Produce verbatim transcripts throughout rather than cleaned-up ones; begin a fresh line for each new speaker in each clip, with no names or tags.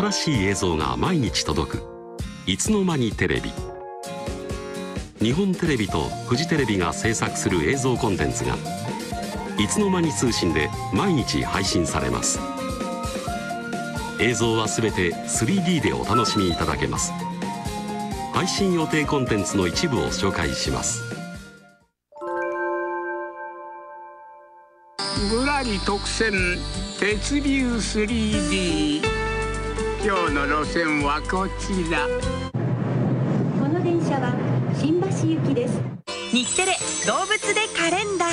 新しい映像が毎日届くいつの間にテレビ。日本テレビとフジテレビが制作する映像コンテンツがいつの間に通信で毎日配信されます。映像はすべて スリーディー でお楽しみいただけます。配信予定コンテンツの一部を紹介します。
ぶらり特選鉄流 スリーディー。 今日の路線はこちら。
この電車は新橋行きです。
日テレ動物でカレンダー。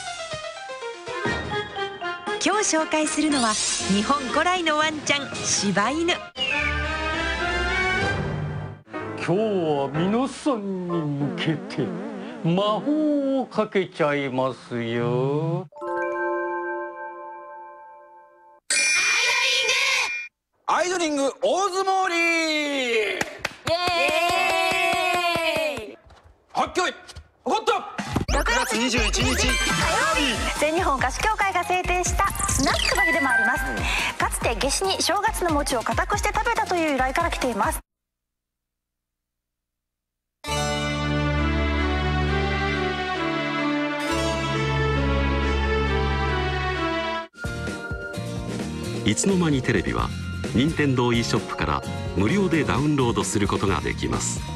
今日紹介するのは日本古来のワンちゃん、柴犬。
今日は皆さんに向けて魔法をかけちゃいますよ。
アイドリング大相撲リーグ。イエーイ。はっきょい起こった。ろくがつにじゅういちにち火曜日、
全日本菓子協会が制定したスナックの日でもあります。かつて夏至に正月の餅を固くして食べたという由来から来ています。
いつの間にテレビは任天堂 e ショップから無料でダウンロードすることができます。